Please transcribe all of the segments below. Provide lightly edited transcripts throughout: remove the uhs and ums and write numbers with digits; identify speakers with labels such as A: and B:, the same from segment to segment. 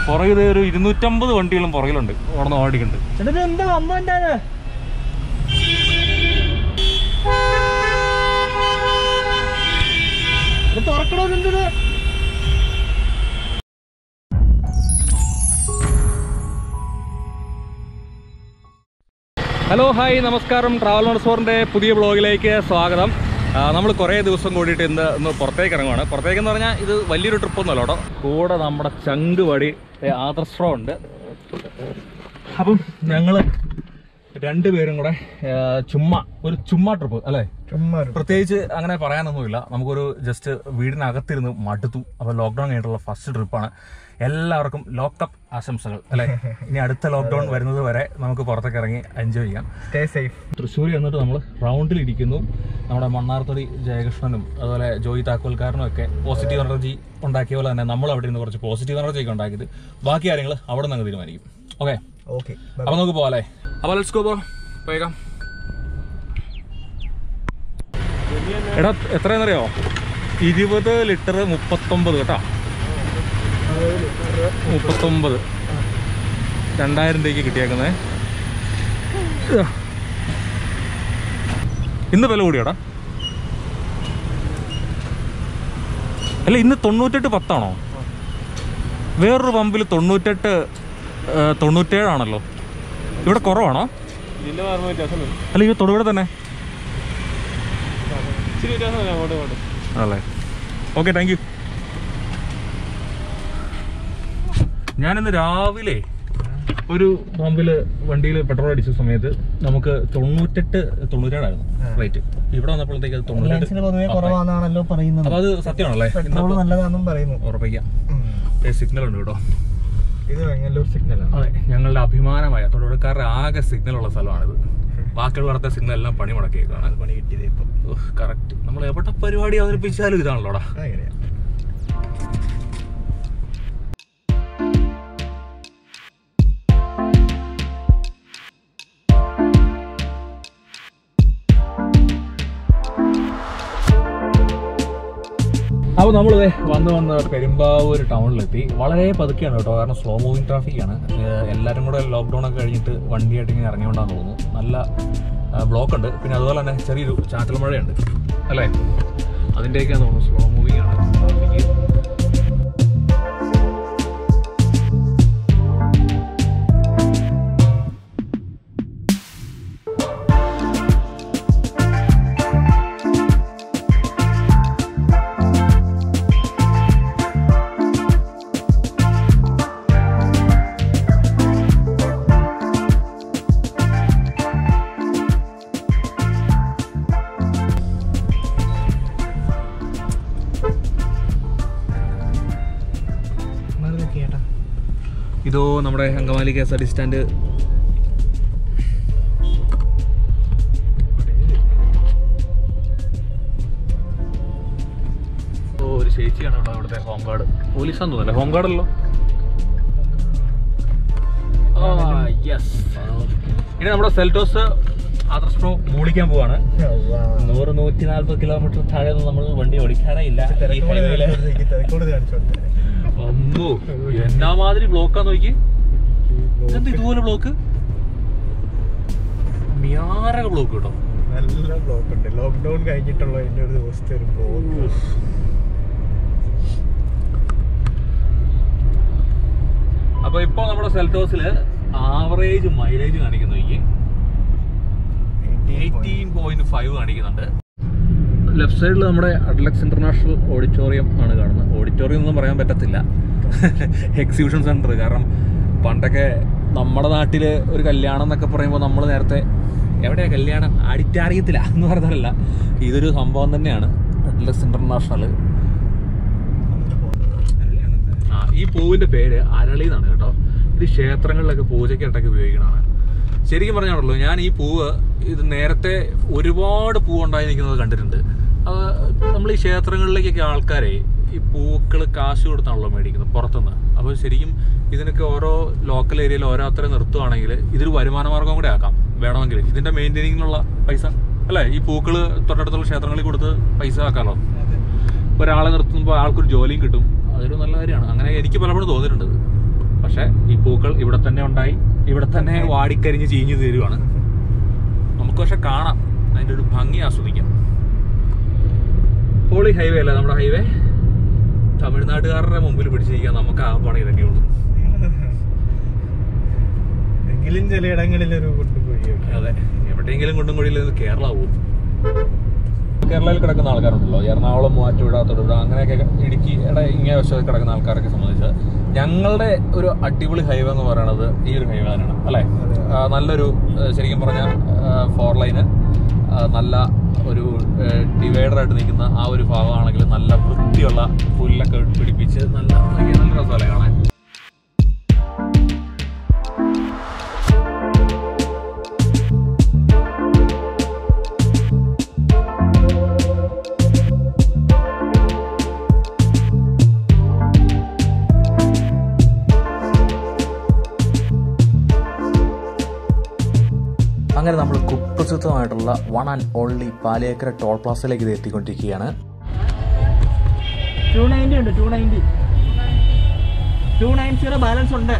A: പുറകിൽ ഒരു 250 വണ്ടികളും പുറകിലുണ്ട് ഓടന്ന് ഓടിക്കുന്നുണ്ട്.
B: എന്താ അമ്മ തുറക്കണോ?
A: ഹലോ ഹായ് നമസ്കാരം. ട്രാവൽ മൺസൂറിൻ്റെ പുതിയ ബ്ലോഗിലേക്ക് സ്വാഗതം. നമ്മൾ കുറേ ദിവസം കൂടിയിട്ട് ഇന്ന് പുറത്തേക്ക് ഇറങ്ങുവാണ്. പുറത്തേക്കെന്ന് പറഞ്ഞാൽ ഇത് വലിയൊരു ട്രിപ്പൊന്നുമല്ല കേട്ടോ. കൂടെ നമ്മുടെ ചങ്കുവടി ആദർശ്രോ ഉണ്ട്. അപ്പം ഞങ്ങൾ രണ്ടുപേരും കൂടെ ചുമ്മാ ട്രിപ്പ് അല്ലേ? പ്രത്യേകിച്ച് അങ്ങനെ പറയാനൊന്നുമില്ല. നമുക്കൊരു ജസ്റ്റ് വീടിനകത്തിരുന്ന് മടുത്തു. അപ്പോൾ ലോക്ക്ഡൗൺ കഴിഞ്ഞിട്ടുള്ള ഫസ്റ്റ് ട്രിപ്പാണ്. എല്ലാവർക്കും ലോക്കപ്പ് ആശംസകൾ അല്ലേ? ഇനി അടുത്ത ലോക്ക്ഡൗൺ വരുന്നത് വരെ നമുക്ക് പുറത്തേക്ക് ഇറങ്ങി എൻജോയ് ചെയ്യാം. Stay safe. തൃശ്ശൂർ എന്നിട്ട് നമ്മൾ റൗണ്ടിലിരിക്കുന്നു. നമ്മുടെ മണ്ണാർത്തടി ജയകൃഷ്ണനും അതുപോലെ ജോയി താക്കോൽക്കാരനും ഒക്കെ പോസിറ്റീവ് എനർജി ഉണ്ടാക്കിയ പോലെ തന്നെ നമ്മൾ അവിടെ നിന്ന് കുറച്ച് പോസിറ്റീവ് എനർജി ഒക്കെ ഉണ്ടാക്കിയത് ബാക്കി കാര്യങ്ങൾ അവിടെ നിന്ന് തീരുമാനിക്കും. ഓക്കെ, അപ്പൊ നമുക്ക് പോകാം. അപ്പൊ ലെറ്റ്സ് ഗോ. പോയേക്കാം. എടാ എത്രയെന്നറിയോ? 20 ലിറ്റർ 39 കേട്ടോ. 39 2000 രൂപയ്ക്ക് കിട്ടിയേക്കുന്നേ. ഇന്ന് വില കൂടിയോടാ? അല്ല, ഇന്ന് 98.10 വേറൊരു പമ്പിൽ 98.97 ആണല്ലോ. ഇവിടെ കുറവാണോ? അല്ല, ഇത് തൊടുപുഴ തന്നെ ആണല്ലേ? Okay, thank you. ഞാനിന്ന് രാവിലെ ഒരു പമ്പിൽ വണ്ടിയിൽ പെട്രോൾ അടിച്ച സമയത്ത് നമുക്ക് 98-97 ആയിരുന്നു റേറ്റ്. ഇവിടെ വന്നപ്പോഴത്തേക്ക് 98. അപ്പൊ അത് സത്യമാണല്ലേ? ഉറപ്പിക്കാം. സിഗ്നൽ ഉണ്ട് കേട്ടോ.
B: ഇത് വെങ്ങല്ലൂർ സിഗ്നലാണ്.
A: അതെ, ഞങ്ങളുടെ അഭിമാനമായ തൊടുപുഴക്കാരുടെ ആകെ സിഗ്നലുള്ള സ്ഥലമാണിത്. ബാക്കിയുള്ളവരുടെ സിഗ്നൽ എല്ലാം പണി മുടക്കിയേക്കാണ്.
B: പണി കിട്ടിയത് ഇപ്പം
A: കറക്റ്റ്. നമ്മൾ എവിടെ പരിപാടി അവതരിപ്പിച്ചാലും ഇതാണല്ലോടാ. അപ്പോൾ നമ്മൾ വന്ന് പെരുമ്പാവൂർ ടൗണിലെത്തി. വളരെ പതുക്കെയാണ് കേട്ടോ, കാരണം സ്ലോ മൂവിങ് ട്രാഫിക്കാണ്. എല്ലാവരും കൂടെ ലോക്ക്ഡൗൺ ഒക്കെ കഴിഞ്ഞിട്ട് വണ്ടിയായിട്ട് ഇങ്ങനെ ഇറങ്ങിക്കൊണ്ടാന്ന് തോന്നുന്നു. നല്ല ബ്ലോക്ക് ഉണ്ട്. പിന്നെ അതുപോലെ തന്നെ ചെറിയൊരു ചാറ്റൽ മഴയുണ്ട് അല്ലേ? അതിൻ്റെയൊക്കെയാണ് തോന്നുന്നു. സ്ലോ മൂവിങ് ആണ് ട്രാഫിക്ക്. ഇതോ നമ്മുടെ അങ്കമാലി KSRTC സ്റ്റാൻഡ്. ഒരു ചേച്ചിയാണ് കേട്ടോ അവിടുത്തെ ഹോം ഗാർഡ്. പോലീസാന്ന് തോന്നല്ലേ? ഹോം ഗാർഡല്ലോ. ഇനി നമ്മുടെ സെൽറ്റോസ് ആദർശ് മൂളിക്കാൻ പോവാണ്. 100-140 കിലോമീറ്റർ താഴെ നമ്മൾ വണ്ടി ഓടിക്കാറേ ഇല്ല. ഒന്നോ എന്നാ മാതിരി ബ്ലോക്കാന്ന് നോക്കി. എന്താ ഇതുപോലെ ബ്ലോക്ക്? മിയാറ ബ്ലോക്ക് കേട്ടോ.
B: നല്ല ബ്ലോക്ക് ഉണ്ട്. ലോക്ക്ഡൗൺ കഴിഞ്ഞിട്ടുള്ള ഒരു ദിവസത്തെ ഒരു ബ്ലോക്ക്.
A: അപ്പൊ ഇപ്പൊ നമ്മുടെ സെൽറ്റോസില് ആവറേജ് മൈലേജ് കാണിക്കുന്നു. 18.5 കാണിക്കുന്നുണ്ട്. ലെഫ്റ്റ് സൈഡിൽ നമ്മുടെ അഡ്ലക്സ് ഇന്റർനാഷണൽ ഓഡിറ്റോറിയം ആണ് കാണുന്നത്. ഓഡിറ്റോറിയം ഒന്നും പറയാൻ പറ്റത്തില്ല, എക്സിബിഷൻ സെന്റർ. കാരണം പണ്ടൊക്കെ നമ്മുടെ നാട്ടിൽ ഒരു കല്യാണം എന്നൊക്കെ പറയുമ്പോൾ നമ്മൾ നേരത്തെ എവിടെയാ കല്യാണം, ആഡിറ്റോറിയത്തില എന്ന് പറഞ്ഞതല്ല. ഇതൊരു സംഭവം തന്നെയാണ്, അഡ്ലക്സ് ഇന്റർനാഷണൽ. ഈ പൂവിന്റെ പേര് അരളി എന്നാണ് കേട്ടോ. ഇത് ക്ഷേത്രങ്ങളിലൊക്കെ പൂജയ്ക്കായിട്ടൊക്കെ ഉപയോഗിക്കണതാണ്. ശരിക്കും പറഞ്ഞാണല്ലോ, ഞാൻ ഈ പൂവ് ഇത് നേരത്തെ ഒരുപാട് പൂവുണ്ടായി നിൽക്കുന്നത് കണ്ടിട്ടുണ്ട്. നമ്മൾ ഈ ക്ഷേത്രങ്ങളിലേക്കൊക്കെ ആൾക്കാരെ ഈ പൂക്കൾ കാശ് കൊടുത്താണല്ലോ മേടിക്കുന്നത് പുറത്തുനിന്ന്. അപ്പോൾ ശരിക്കും ഇതിനൊക്കെ ഓരോ ലോക്കൽ ഏരിയയിൽ ഓരോരുത്തരെ നിർത്തുവാണെങ്കിൽ ഇതൊരു വരുമാന മാർഗം കൂടെ ആക്കാം വേണമെങ്കിൽ. ഇതിന്റെ മെയിൻറ്റെയിനിങ്ങിനുള്ള പൈസ അല്ലേ, ഈ പൂക്കൾ തൊട്ടടുത്തുള്ള ക്ഷേത്രങ്ങളിൽ കൊടുത്ത് പൈസ ആക്കാമല്ലോ. ഒരാളെ നിർത്തുമ്പോൾ ആൾക്കൊരു ജോലിയും കിട്ടും. അതൊരു നല്ല കാര്യമാണ്. അങ്ങനെ എനിക്ക് പലപ്പോഴും തോന്നിയിട്ടുണ്ട്. ഈ പൂക്കൾ ഇവിടെ തന്നെ ഉണ്ടായി, ഇവിടെ തന്നെ വാടിക്കരിഞ്ഞ് ചീഞ്ഞു തീരുവാണ്. നമുക്ക് പക്ഷെ കാണാം, അതിൻ്റെ ഒരു ഭംഗി ആസ്വദിക്കാം. ഹോളി ഹൈവേ അല്ലേ നമ്മുടെ ഹൈവേ? തമിഴ്നാട്ടുകാരുടെ മുമ്പിൽ പിടിച്ചിരിക്കാൻ നമുക്ക് ആ പണി ഇതൊക്കെ ഉള്ളൂ.
B: എങ്കിലും ചിലയിടങ്ങളിൽ ഒരു കുണ്ടും കുഴിയൊക്കെ.
A: അതെ, എവിടെയെങ്കിലും കുണ്ടും കുഴിയിൽ നിന്ന് കേരള പോകും. കേരളയിൽ കിടക്കുന്ന ആൾക്കാരുണ്ടല്ലോ, എറണാകുളം, മൂവാറ്റുപുഴ, തൊടുപുഴ, അങ്ങനെയൊക്കെ ഇടുക്കിയുടെ ഇങ്ങനെ വശത്ത് കിടക്കുന്ന ആൾക്കാരൊക്കെ സംബന്ധിച്ച് ഞങ്ങളുടെ ഒരു അടിപൊളി ഹൈവേ എന്ന് പറയുന്നത് ഈ ഒരു ഹൈവേ തന്നെയാണ് അല്ലേ? നല്ലൊരു ശരിക്കും പറഞ്ഞാൽ 4 ലൈന് നല്ല ഒരു ഡിവൈഡറായിട്ട് നിൽക്കുന്ന ആ ഒരു ഭാഗമാണെങ്കിൽ നല്ല വൃത്തിയുള്ള പുല്ലൊക്കെ പിടിപ്പിച്ച് നല്ല രസമല്ലേ കാണാൻ. അങ്ങനെ നമ്മൾ കുപ്രസിദ്ധമായിട്ടുള്ള 1 and only പാലിയേക്കര ടോൾ പ്ലാസയിലേക്ക് ഇത് എത്തിക്കൊണ്ടിരിക്കുകയാണ്.
C: 290 ഉണ്ട്, 290 ബാലൻസ് ഉണ്ട്.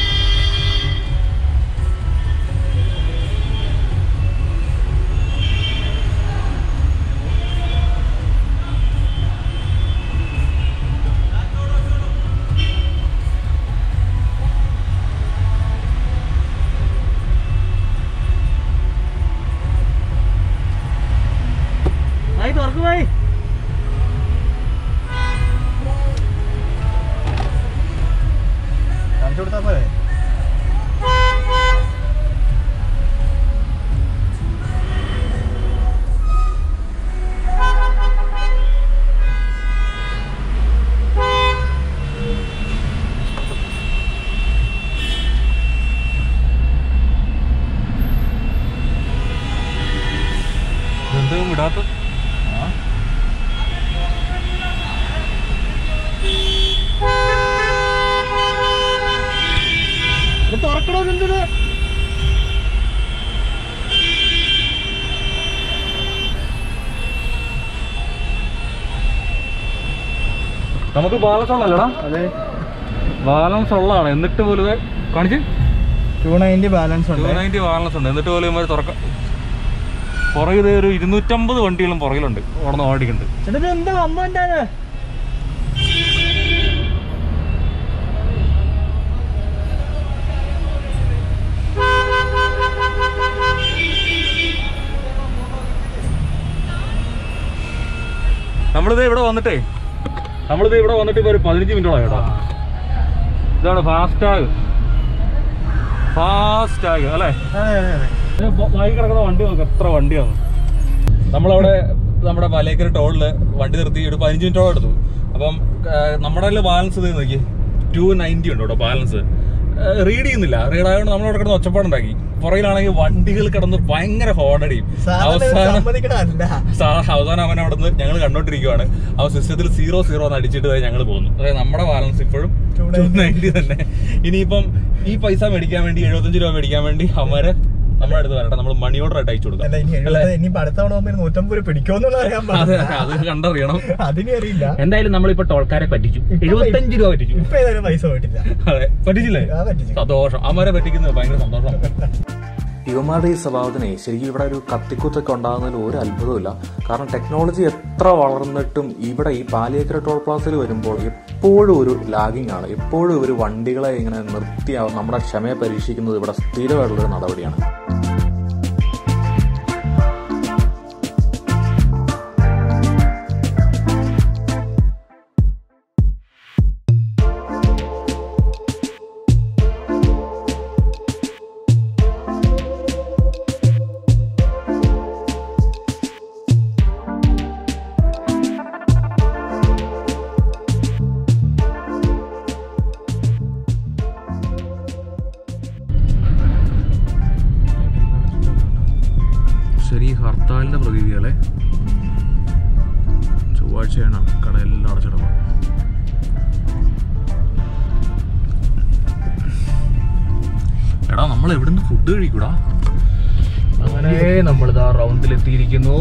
C: തുറക്കുമായി
B: കാണിച്ചു കൊടുത്താ പോലെ.
A: എന്തും വിടാത്ത
C: തുറക്കണമെന്നത്.
A: നമുക്ക് ബാലൻസ് ഉള്ളല്ലോടാ?
B: അതെ,
A: ബാലൻസ് ഉള്ളതാണ്. എന്നിട്ട് പോലും കാണിച്ച്
B: 290 ബാലൻസ് ഉണ്ട്.
A: 290 ബാലൻസ് ഉണ്ട്. എന്നിട്ട് പോലും ഇവർ തുറക്കം പുറകിൽ ഒരു 250 വണ്ടികളും പുറകിലുണ്ട് ഓടന്ന് ഓടിക്കുന്നുണ്ട്.
C: എന്നിട്ട് എന്താ സംഭവം എന്താണ്?
A: നമ്മളിത് ഇവിടെ വന്നിട്ട് ഇപ്പൊ ഒരു 15 മിനിറ്റോളം കേട്ടോ. ഇതാണ് ഫാസ്റ്റാഗ് അല്ലേ? വാങ്ങി കിടക്കുന്ന വണ്ടി നോക്ക്, എത്ര വണ്ടിയാണ്. നമ്മളവിടെ നമ്മുടെ പാലിയേക്കര ടോളില് വണ്ടി നിർത്തി ഒരു 15 മിനിറ്റോളം എടുത്തു. അപ്പം നമ്മുടെ ബാലൻസ് നോക്കി 290 ഉണ്ട് കേട്ടോ ബാലൻസ്. റീഡ് ചെയ്യുന്നില്ല. റീഡ് ആയതുകൊണ്ട് നമ്മളവിടെ കിടന്ന് ഒച്ചപ്പാടുണ്ടാക്കി. പുറകിലാണെങ്കിൽ വണ്ടികൾ കിടന്ന് ഭയങ്കര ഹോണടിയും. അവസാനം അവൻ അവിടെ നിന്ന് ഞങ്ങൾ കണ്ടോണ്ടിരിക്കുവാണ്. അവൻ സിസ്റ്റത്തിൽ 0-0 എന്ന് അടിച്ചിട്ട് ഞങ്ങൾ പോകുന്നു. അതായത് നമ്മുടെ ബാലൻസ് ഇപ്പോഴും 290 തന്നെ. ഇനിയിപ്പം ഈ പൈസ മേടിക്കാൻ വേണ്ടി 75 രൂപ മേടിക്കാൻ വേണ്ടി അവന്മാര് നമ്മുടെ അടുത്ത് വരട്ടെ, നമ്മൾ മണി ഓർഡർ ആയിട്ട് അയച്ചു കൊടുക്കാം. അത് കണ്ടറിയണം.
B: അതിനറിയില്ല.
A: എന്തായാലും നമ്മളിപ്പോ ടോൾക്കാരെ പറ്റിച്ചു, 75 രൂപ പറ്റിച്ചു.
B: ഇപ്പൊ ഏതായാലും പൈസ പോയിട്ടില്ല.
A: അതെ, പറ്റിച്ചില്ലേ? സന്തോഷം. അവന്മാരെ പറ്റിക്കുന്നത് ഭയങ്കര സന്തോഷം. ഇവന്മാരുടെ ഈ സ്വഭാവത്തിനെ ശരിക്കും ഇവിടെ ഒരു കത്തിക്കുത്തൊക്കെ ഉണ്ടാകുന്നതിൽ ഒരു അത്ഭുതമില്ല. കാരണം ടെക്നോളജി എത്ര വളർന്നിട്ടും ഇവിടെ ഈ പാലിയേക്കര ടോൾ പ്ലാസയിൽ വരുമ്പോൾ എപ്പോഴും ഒരു ലാഗിങ് ആണ്. എപ്പോഴും ഇവർ വണ്ടികളെ ഇങ്ങനെ നിർത്തി നമ്മുടെ ക്ഷമയെ പരീക്ഷിക്കുന്നത് ഇവിടെ സ്ഥിരമായിട്ടുള്ളൊരു നടപടിയാണ്. ശരി, ഹർത്താലിൻ്റെ പ്രതീതികളെ ചൊവ്വാഴ്ചയാണ് കടയെല്ലാം അടച്ചിടണം. എടാ, നമ്മൾ എവിടുന്ന് ഫുഡ് കഴിക്കൂടാ? അങ്ങനെ നമ്മളിതാ റൗണ്ടിലെത്തിയിരിക്കുന്നു.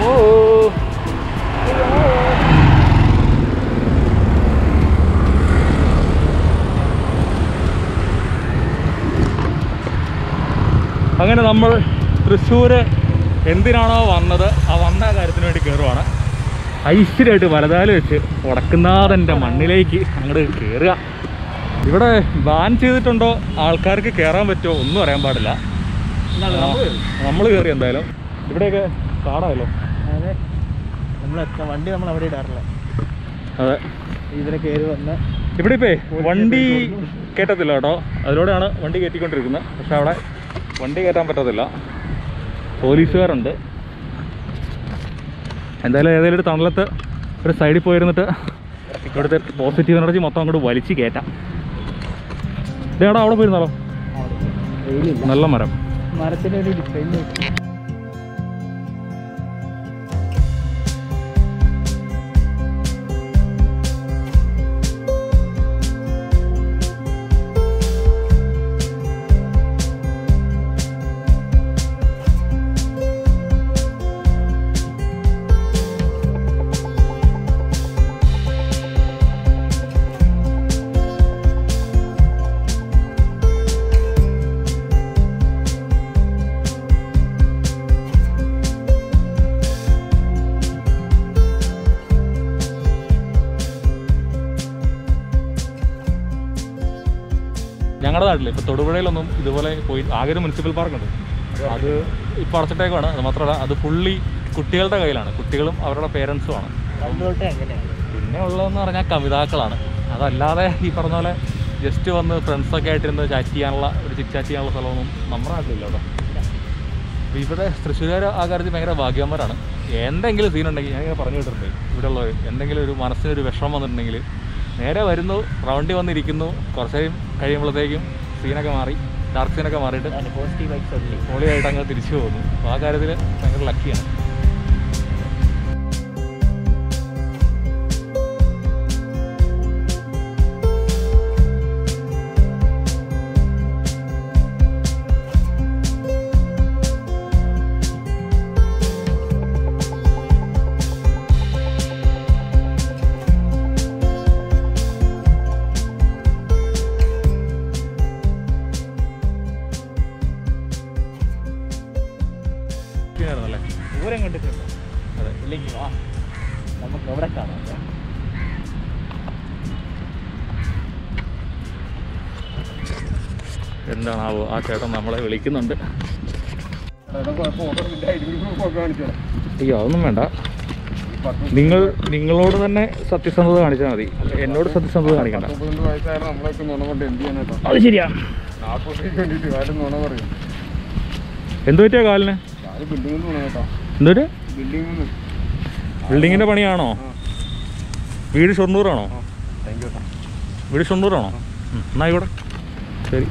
A: അങ്ങനെ നമ്മൾ തൃശ്ശൂർ എന്തിനാണോ വന്നത് ആ വന്ന കാര്യത്തിന് വേണ്ടി കയറുവാണ്. ഐശ്വര്യമായിട്ട് വലതാല് വെച്ച് വടക്കുന്നാഥൻ്റെ മണ്ണിലേക്ക് അങ്ങോട്ട് കയറുക. ഇവിടെ ബാൻ ചെയ്തിട്ടുണ്ടോ, ആൾക്കാർക്ക് കയറാൻ പറ്റുമോ ഒന്നും അറിയാൻ പാടില്ല. നമ്മൾ കയറി എന്തായാലും. ഇവിടെയൊക്കെ കാടായല്ലോ.
C: അതെ, വണ്ടി നമ്മൾ അവിടെ ഇടാറില്ല.
A: അതെ,
C: ഇതിനെ കയറി വന്ന്
A: ഇവിടെ ഇപ്പേ വണ്ടി കയറ്റത്തില്ല കേട്ടോ. അതിലൂടെയാണ് വണ്ടി കയറ്റിക്കൊണ്ടിരിക്കുന്നത്. പക്ഷെ അവിടെ വണ്ടി കയറ്റാൻ പറ്റത്തില്ല, പോലീസുകാരുണ്ട്. എന്തായാലും ഏതെങ്കിലും ഒരു തണലത്ത് ഒരു സൈഡിൽ പോയിരുന്നിട്ട് ഇവിടുത്തെ പോസിറ്റീവ് എനർജി മൊത്തം അങ്ങോട്ട് വലിച്ച് കയറ്റാം. ഇതേടാ അവിടെ പോയിരുന്നാലോ, നല്ല മരം.
C: മരത്തിൻ്റെ ഒരു ഡിസൈൻ
A: ഞങ്ങളുടെ നാട്ടിൽ ഇപ്പോൾ തൊടുപുഴയിലൊന്നും ഇതുപോലെ പോയി ആകെ ഒരു മുനിസിപ്പൽ പാർക്കുണ്ട്. അത് ഇപ്പോൾ അടച്ചിട്ടേക്കാണ്. അത് മാത്രമല്ല അത് ഫുള്ളി കുട്ടികളുടെ കയ്യിലാണ്, കുട്ടികളും അവരുടെ പേരൻസുമാണ്. പിന്നെ ഉള്ളതെന്ന് പറഞ്ഞാൽ കവിതാക്കളാണ്. അതല്ലാതെ ഈ പറഞ്ഞ പോലെ ജസ്റ്റ് വന്ന് ഫ്രണ്ട്സൊക്കെ ആയിട്ടിരുന്ന് ചാറ്റ് ചെയ്യാനുള്ള ഒരു ചിറ്റ് ചെയ്യാനുള്ള സ്ഥലമൊന്നും നമ്മുടെ നാട്ടിലില്ല കേട്ടോ. ഇവിടെ തൃശ്ശൂരുകാർ ആ കാര്യത്തിൽ ഭയങ്കര ഭാഗ്യവാന്മാരാണ്. എന്തെങ്കിലും സീനുണ്ടെങ്കിൽ ഞാനിങ്ങനെ പറഞ്ഞു കേട്ടിട്ടുണ്ട്, ഇവിടെ ഉള്ളവർ എന്തെങ്കിലും ഒരു മനസ്സിനൊരു വിഷമം വന്നിട്ടുണ്ടെങ്കിൽ നേരെ വരുന്നു, റൗണ്ടിൽ വന്നിരിക്കുന്നു, കുറച്ച് നേരം കഴിയുമ്പോഴത്തേക്കും സീനൊക്കെ മാറി, ഡാർക്ക് സീനൊക്കെ മാറിയിട്ട് പൊളിയായിട്ട് അങ്ങ് തിരിച്ചു പോകുന്നു. അപ്പോൾ ആ കാര്യത്തിൽ ഭയങ്കര ലക്കിയാണ്.
C: ദൂരം കണ്ടിട്ടുണ്ട്.
A: അതെ,
C: ഇല്ലെങ്കിൽ വാ നമുക്ക് എവിടെ കാണാം.
A: എന്താണാവോ ആ ചേട്ടൻ നമ്മളെ വിളിക്കുന്നുണ്ട്. അയ്യോ അതൊന്നും വേണ്ട, നിങ്ങളോട് തന്നെ സത്യസന്ധത കാണിച്ചാൽ മതി, എന്നോട് സത്യസന്ധത കാണിക്കണ്ട. അത് ശരിയാ. എന്തു പറ്റിയാ കാലിന്? എന്തൊരു ബിൽഡിങ്ങിന്റെ പണിയാണോ? വീട് ഷൊർണൂറാണോ? വീട് ഷൊർണൂറാണോ? എന്നായിക്കോട്ടെ, ശരി.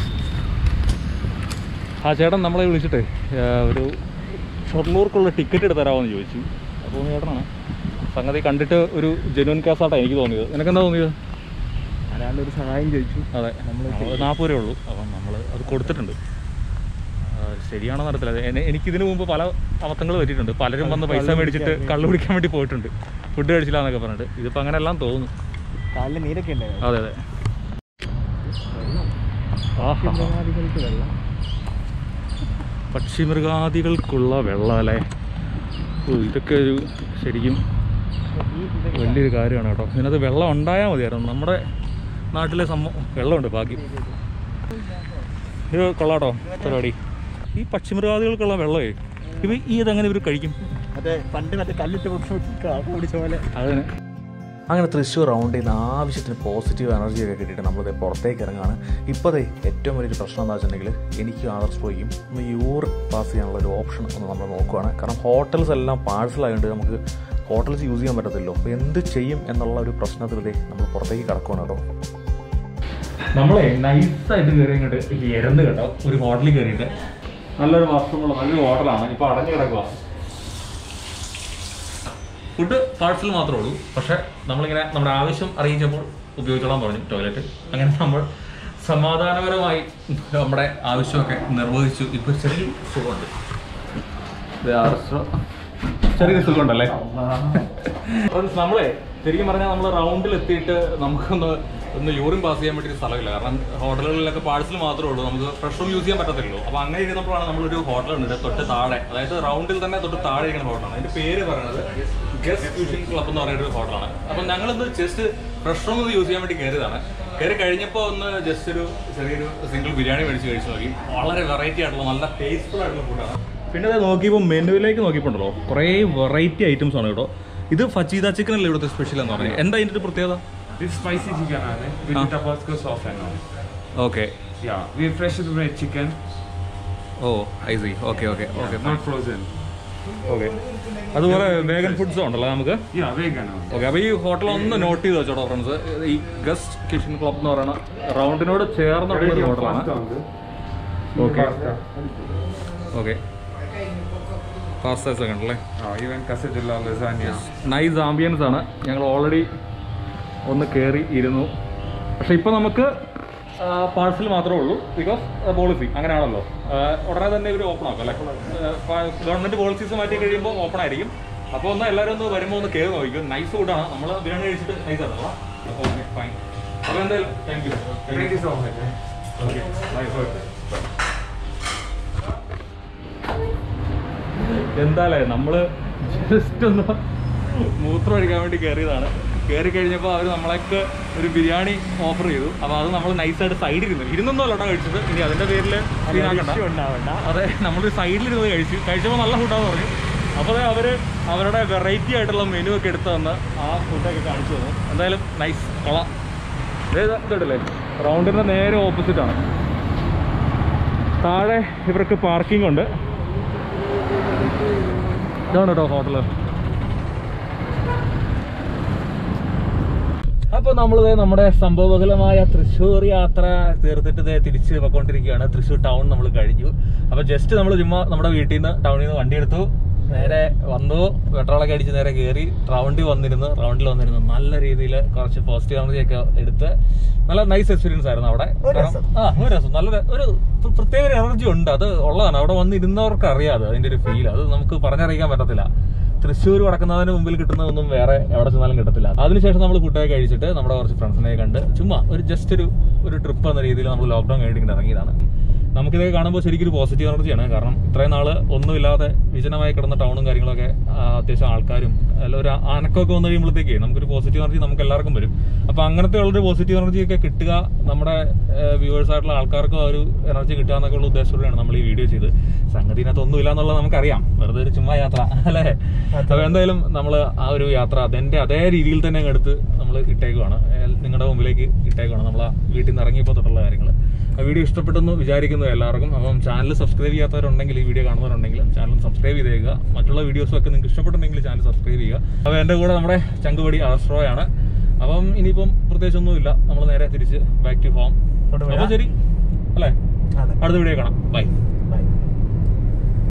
A: ആ ചേട്ടൻ നമ്മളെ വിളിച്ചിട്ട് ഒരു ഷൊർണൂർക്കുള്ള ടിക്കറ്റ് എടുത്ത് തരാമെന്ന് ചോദിച്ചു. അപ്പോൾ ചേട്ടനാണ് സംഗതി കണ്ടിട്ട് ഒരു ജെന്യൂൻ കേസായിട്ടാണ് എനിക്ക് തോന്നിയത്. നിനക്കെന്താ തോന്നിയത്?
C: ഒരാളൊരു സഹായം ചോദിച്ചു.
A: അതെ, നമ്മൾ 40 രൂപയേ ഉള്ളൂ. അപ്പം നമ്മൾ അത് കൊടുത്തിട്ടുണ്ട്. ശരിയാണോ നടത്തില്ല. എനിക്കിതിനു മുമ്പ് പല അബദ്ധങ്ങൾ പറ്റിയിട്ടുണ്ട്. പലരും വന്ന് പൈസ മേടിച്ചിട്ട് കള്ളു കുടിക്കാൻ വേണ്ടി പോയിട്ടുണ്ട്, ഫുഡ് കഴിച്ചില്ല എന്നൊക്കെ പറഞ്ഞിട്ട്. ഇതിപ്പോൾ അങ്ങനെയെല്ലാം തോന്നുന്നു.
C: കാലിൽ നീരൊക്കെ ഉണ്ടായിരുന്നു.
A: അതെ അതെ. പക്ഷിമൃഗാദികൾക്കുള്ള വെള്ളം അല്ലേ? ഓ, ഇതൊക്കെ ഒരു ശരിക്കും വലിയൊരു കാര്യമാണ് കേട്ടോ. ഇതിനകത്ത് വെള്ളം ഉണ്ടായാൽ മതിയായിരുന്നു. നമ്മുടെ നാട്ടിലെ വെള്ളമുണ്ട് ഭാഗ്യം. ഇത് കൊള്ളാട്ടോ പരിപാടി. ഈ പക്ഷിമൃഗാദികൾക്കുള്ള വെള്ളമേ ഇതെങ്ങനെ ഇവർ കഴിക്കും?
C: അതെ, പണ്ട് മറ്റേ കല്ലിട്ട് കുടിച്ച പോലെ.
A: അതിന്
D: അങ്ങനെ തൃശ്ശൂർ റൗണ്ട് ചെയ്യുന്ന ആവശ്യത്തിന് പോസിറ്റീവ് എനർജിയൊക്കെ കിട്ടിയിട്ട് നമ്മളിത് പുറത്തേക്ക് ഇറങ്ങുകയാണ്. ഇപ്പോൾ ഏറ്റവും വലിയൊരു പ്രശ്നം എന്താ വെച്ചിട്ടുണ്ടെങ്കിൽ എനിക്ക് ആദർശ് ഒന്ന് യൂറിൻ പാസ് ചെയ്യാനുള്ള ഒരു ഓപ്ഷൻ ഒന്ന് നമ്മൾ നോക്കുകയാണ്. കാരണം ഹോട്ടൽസ് എല്ലാം പാഴ്സലായതുകൊണ്ട് നമുക്ക് ഹോട്ടൽസ് യൂസ് ചെയ്യാൻ പറ്റത്തില്ലോ. അപ്പോൾ എന്ത് ചെയ്യും എന്നുള്ള ഒരു പ്രശ്നത്തിലേ നമ്മൾ പുറത്തേക്ക് കിടക്കുകയാണ് കേട്ടോ.
A: നമ്മളെ നൈസായിട്ട് കയറി ഇങ്ങോട്ട് ഇരന്ന് കേട്ടോ. ഒരു ഹോട്ടലിൽ കയറിയിട്ട് നല്ലൊരു വാഷ്റൂമുള്ള നല്ലൊരു ഹോട്ടലാണ്. ഇപ്പോൾ അടഞ്ഞു കിടക്കുക. ഫുഡ് പാഴ്സൽ മാത്രമേ ഉള്ളൂ. പക്ഷേ നമ്മളിങ്ങനെ നമ്മുടെ ആവശ്യം അറിയിച്ചപ്പോൾ ഉപയോഗിച്ചോളാൻ പറഞ്ഞു ടോയ്ലറ്റ്. അങ്ങനെ നമ്മൾ സമാധാനപരമായി നമ്മുടെ ആവശ്യമൊക്കെ നിർവഹിച്ചു. ഇപ്പോൾ ചെറിയ സുഖമുണ്ട്. ചെറിയൊരു സുഖമുണ്ടല്ലേ? നമ്മളെ ശരിക്കും പറഞ്ഞാൽ നമ്മൾ റൗണ്ടിൽ എത്തിയിട്ട് നമുക്കൊന്ന് യൂറിൻ പാസ് ചെയ്യാൻ വേണ്ടി ഒരു സ്ഥലമില്ല. കാരണം ഹോട്ടലുകളിലൊക്കെ പാഴ്സൽ മാത്രമേ ഉള്ളൂ, നമുക്ക് ഫ്രഷ് റൂം യൂസ് ചെയ്യാൻ പറ്റത്തില്ലല്ലോ. അപ്പോൾ അങ്ങനെ ഇരുന്നപ്പോഴാണ് നമ്മളൊരു ഹോട്ടലുണ്ട് തൊട്ട് താഴെ, അതായത് റൗണ്ടിൽ തന്നെ തൊട്ട് താഴെ ഇരിക്കുന്ന ഹോട്ടലാണ്. അതിൻ്റെ പേര് പറയുന്നത് ഗസ്റ്റ് ഫ്യൂഷൻ ക്ലബ് എന്ന് പറയുന്ന ഒരു ഹോട്ടലാണ്. അപ്പം ഞങ്ങളിന്ന് ജസ്റ്റ് ഫ്രഷ് റൂം യൂസ് ചെയ്യാൻ വേണ്ടി കയറിയതാണ്. കയറി കഴിഞ്ഞപ്പോൾ ഒന്ന് ജസ്റ്റ് ഒരു ചെറിയൊരു സിംഗിൾ ബിരിയാണി മേടിച്ച് കഴിച്ച് നോക്കി. വളരെ വെറൈറ്റി ആയിട്ടുള്ള നല്ല ടേസ്റ്റ്ഫുൾ ആയിട്ടുള്ള ഫുഡാണ്. പിന്നെ അത് നോക്കിയപ്പോൾ മെനുവിലേക്ക് നോക്കിയിട്ടുണ്ടല്ലോ, കുറേ വെറൈറ്റി ഐറ്റംസ് ആണ് കേട്ടോ. ഇത് ഫച്ചീദ ചിക്കൻ അല്ലേ ഇവിടുത്തെ സ്പെഷ്യൽ എന്ന് പറഞ്ഞത്? എന്താ അതിൻ്റെ ഒരു പ്രത്യേകത?
E: This spicy chicken with Tabasco sauce and all.
A: Okay.
E: Yeah, we have fresh red chicken.
A: Oh, I see. Okay.
E: Not frozen.
A: Okay. അതുപോലെ വേഗൻ ഫുഡ്സും ഉണ്ടല്ലോ നമുക്ക്?
E: Yeah, vegan.
A: ഓക്കെ. അപ്പോൾ ഈ ഹോട്ടൽ ഒന്ന് നോട്ട് ചെയ്ത് വെച്ചോട്ടോ ഫ്രണ്ട്സ്. ഈ ഗസ്റ്റ് കിച്ചൺ ക്ലബ് എന്ന് പറയുന്ന റൗണ്ടിനോട് ചേർന്നുള്ള ഒരു ഹോട്ടലാണ്. ഓക്കെ. പാസ്താസ് ഒക്കെ ഉണ്ടല്ലേ?
E: Even quesadilla, lasagna.
A: Nice ambience ആണ്. ഞങ്ങൾ ഓൾറെഡി ഒന്ന് കയറി ഇരുന്നു. പക്ഷെ ഇപ്പോൾ നമുക്ക് പാഴ്സൽ മാത്രമേ ഉള്ളൂ, ബിക്കോസ് പോളിസി അങ്ങനെയാണല്ലോ. ഉടനെ തന്നെ ഇവർ ഓപ്പൺ ആക്കും അല്ലേ? ഗവൺമെൻറ് പോളിസീസ് മാറ്റി കഴിയുമ്പോൾ ഓപ്പൺ ആയിരിക്കും. അപ്പോൾ ഒന്ന് എല്ലാവരും ഒന്ന് വരുമ്പോൾ ഒന്ന് കയറി നോക്കും. നൈസ് ഫുഡാണ്. നമ്മൾ ബിരിയാണി കഴിച്ചിട്ട് നൈസ് ആണല്ലോ. Okay fine. അപ്പോൾ എന്തായാലും thank you
E: so much.
A: Okay nice food. എന്തായാലേ നമ്മൾ ജസ്റ്റ് ഒന്ന് മൂത്രം ഒഴിക്കാൻ വേണ്ടി കയറിയതാണ്. കയറി കഴിഞ്ഞപ്പോൾ അവർ നമ്മളൊക്കെ ഒരു ബിരിയാണി ഓഫർ ചെയ്തു. അപ്പോൾ അത് നമ്മൾ നൈസായിട്ട് സൈഡിൽ ഇരുന്നൊന്നും അല്ലോട്ടോ കഴിച്ചത്. ഇനി അതിൻ്റെ പേരിൽ ഉണ്ടാവണ്ട. അതെ, നമ്മളൊരു സൈഡിലിരുന്ന് കഴിച്ചപ്പോൾ നല്ല ഫുഡാന്ന് പറഞ്ഞു. അപ്പോൾ അവർ അവരുടെ വെറൈറ്റി ആയിട്ടുള്ള മെനു ഒക്കെ എടുത്ത് തന്ന് ആ ഫുഡൊക്കെ കാണിച്ചു തന്നു. എന്തായാലും നൈസ് കൊള്ളാം. ഇതല്ലേ റൗണ്ടിൻ്റെ നേരെ ഓപ്പോസിറ്റാണ്. താഴെ ഇവർക്ക് പാർക്കിംഗ് ഉണ്ട്. ഇതാണ് കേട്ടോ ഹോട്ടല്. അപ്പോൾ നമ്മളിത് നമ്മുടെ സംഭവബഹുലമായ തൃശ്ശൂർ യാത്ര തീർത്തിട്ട് തിരിച്ച് പോയിക്കൊണ്ടിരിക്കുകയാണ്. തൃശ്ശൂർ ടൗൺ നമ്മൾ കഴിഞ്ഞു. അപ്പോൾ ജസ്റ്റ് നമ്മൾ ചുമ്മാ നമ്മുടെ വീട്ടിൽ നിന്ന് ടൗണിൽ നിന്ന് വണ്ടി എടുത്തു, നേരെ വന്നു, പെട്രോളൊക്കെ അടിച്ച് നേരെ കയറി റൗണ്ടിൽ വന്നിരുന്നു. നല്ല രീതിയിൽ കുറച്ച് പോസിറ്റീവ് എനർജിയൊക്കെ എടുത്ത് നല്ല നൈസ് എക്സ്പീരിയൻസ് ആയിരുന്നു അവിടെ. ഒരു രസം, നല്ല ഒരു പ്രത്യേക ഒരു എനർജി ഉണ്ട്. അത് ഉള്ളതാണ്. അവിടെ വന്നിരുന്നവർക്ക് അറിയാതെ അതിൻ്റെ ഒരു ഫീൽ അത് നമുക്ക് പറഞ്ഞറിയിക്കാൻ പറ്റത്തില്ല. തൃശ്ശൂർ വടക്കുന്നതിന് മുമ്പിൽ കിട്ടുന്നതൊന്നും വേറെ എവിടെ ചെന്നാലും കിട്ടത്തില്ല. അതിനുശേഷം നമ്മൾ ഫുഡൊക്കെ കഴിച്ചിട്ട് നമ്മുടെ കുറച്ച് ഫ്രണ്ട്സിനെ കണ്ട് ചുമ്മാ ഒരു ജസ്റ്റ് ഒരു ട്രിപ്പ് എന്ന രീതിയിൽ നമ്മൾ ലോക്ക്ഡൗൺ കഴിഞ്ഞിട്ട് ഇറങ്ങിയതാണ്. നമുക്കിതൊക്കെ കാണുമ്പോൾ ശരിക്കും ഒരു പോസിറ്റീവ് എനർജിയാണ്. കാരണം ഇത്രയും നാൾ ഒന്നുമില്ലാതെ വിജനമായി കിടന്ന ടൗണും കാര്യങ്ങളൊക്കെ അത്യാവശ്യം ആൾക്കാരും അല്ല ഒരു അനക്കമൊക്കെ വന്നു കഴിയുമ്പോഴത്തേക്ക് നമുക്കൊരു പോസിറ്റീവ് എനർജി നമുക്ക് എല്ലാവർക്കും വരും. അപ്പോൾ അങ്ങനത്തെ ഉള്ളൊരു പോസിറ്റീവ് എനർജിയൊക്കെ കിട്ടുക നമ്മുടെ വ്യൂവേഴ്സ് ആയിട്ടുള്ള ആൾക്കാർക്കും ആ ഒരു എനർജി കിട്ടുക എന്നൊക്കെ ഉള്ള ഉദ്ദേശത്തോടെയാണ് നമ്മൾ ഈ വീഡിയോ ചെയ്ത്. സംഗതിനകത്ത് ഒന്നുമില്ല എന്നുള്ളത് നമുക്കറിയാം, വെറുതെ ഒരു ചുമ്മാ യാത്ര അല്ലേ? അപ്പോൾ എന്തായാലും നമ്മൾ ആ ഒരു യാത്ര അതേ രീതിയിൽ തന്നെ എടുത്ത് നമ്മൾ ഇട്ടേക്കുവാണ്, നിങ്ങളുടെ മുമ്പിലേക്ക് ഇട്ടേക്കുവാണ്. നമ്മൾ ആ വീട്ടിൽ നിന്ന് ഇറങ്ങിയപ്പോൾ തൊട്ടുള്ള കാര്യങ്ങൾ. ആ വീഡിയോ ഇഷ്ടപ്പെട്ടെന്ന് വിചാരിക്കുന്നു എല്ലാവർക്കും. അപ്പം ചാനൽ സബ്സ്ക്രൈബ് ചെയ്യാത്തവരുണ്ടെങ്കിൽ, ഈ വീഡിയോ കാണുന്നവരുണ്ടെങ്കിൽ ചാനൽ സബ്സ്ക്രൈബ് ചെയ്തേക്കുക. മറ്റുള്ള വീഡിയോസൊക്കെ നിങ്ങൾക്ക് ഇഷ്ടപ്പെട്ടുണ്ടെങ്കിൽ ചാനൽ സബ്സ്ക്രൈബ് ചെയ്യുക. അപ്പോൾ എൻ്റെ കൂടെ നമ്മുടെ ചങ്കുപടി ആർസ്ട്രോയാണ്. അപ്പം ഇനിയിപ്പം പ്രത്യേകിച്ചൊന്നുമില്ല, നമ്മൾ നേരെ തിരിച്ച് ബാക്ക് ടു ഹോം. അപ്പോൾ ശരി അല്ലേ, അടുത്ത വീഡിയോ കാണാം. ബൈ.